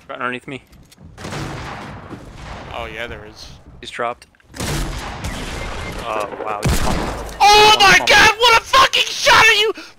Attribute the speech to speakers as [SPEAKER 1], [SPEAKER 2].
[SPEAKER 1] Right underneath me.
[SPEAKER 2] Oh yeah, there is.
[SPEAKER 1] He's dropped. Oh wow.
[SPEAKER 2] Oh my god, what a fucking shot are you